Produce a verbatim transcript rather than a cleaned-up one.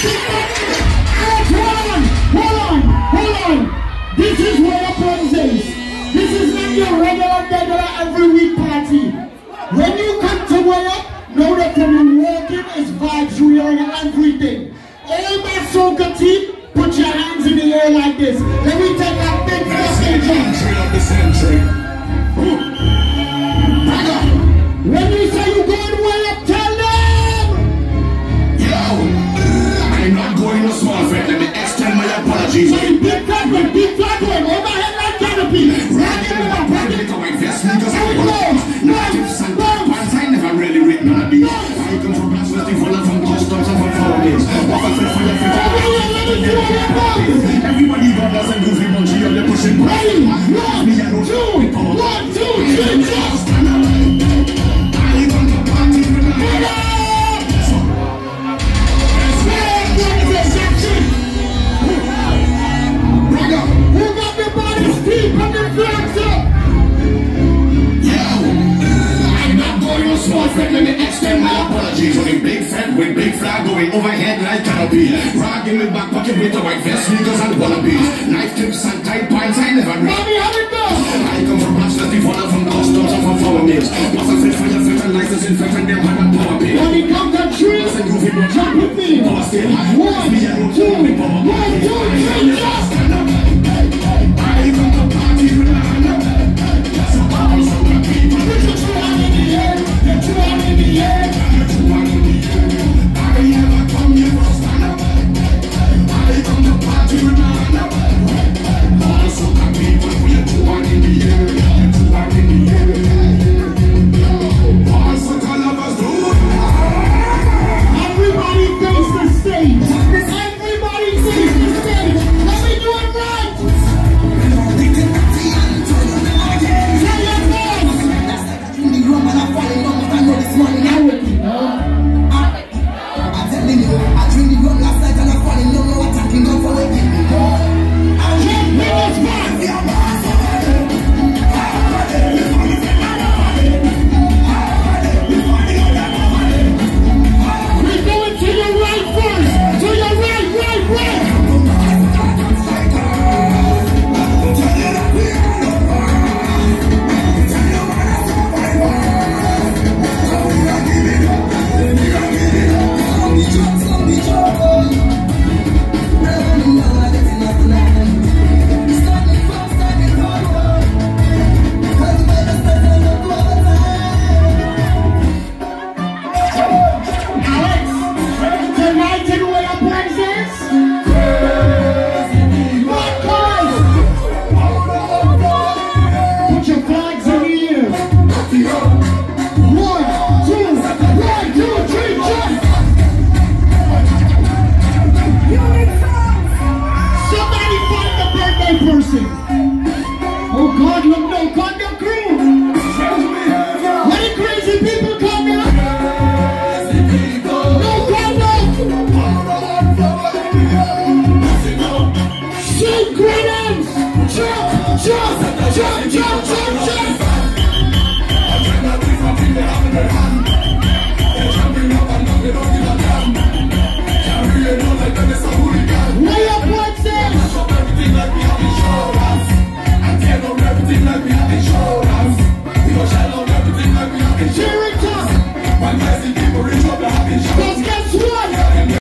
Hold on, hold on, hold on. This is where Up Wednesdayz. This is not your regular, regular every week party. When you come to Way Up, know that when you walk in, it's vibes, you learn everything. All my soca team, put your hands in the air like this. Let me take a big fucking jump. Of the century. When you say you going Way Up, tell them. Yo, I'm not going to small friend. Let me extend my apologies. So you big flag going, big flag going, overhead like canopy. Rock it up, rock it up. How it goes? Tips and pants, I never really written on a beat. I come from Blast West, from customs and from foreigners. What a fit for your fit. Everybody got us and goofy bunchy up, they're pushing. Ready? One, two, one, two, three, just. Small friend, let me extend my apologies. Only big friend with big flag going overhead like canopy. Rag in my back pocket with a white vest, sneakers and wallabies. Knife tips and tight pants, I never read. Mommy, how it go? I come from Blast West, follow from customs and from foreign names. What's a fit for your fit and license in fact and them have a power pay. When it comes to trees, jump with me. One, two, one, two, three, just. I come to party with a so I'm so happy. Put your two hand in the air. Two hand in the air. Two hand in the air. I never come here for stand up. I come to party with a all so happy. But we are two hand in the air. Two hand in the air. All so all of us do. Everybody face the stage. Everybody face the stage. Let me do it right. Oh God, look, no, God, no crew. What the crazy people come here? No, God, no. Shoot grenades. Jump, jump, jump, jump, jump, jump.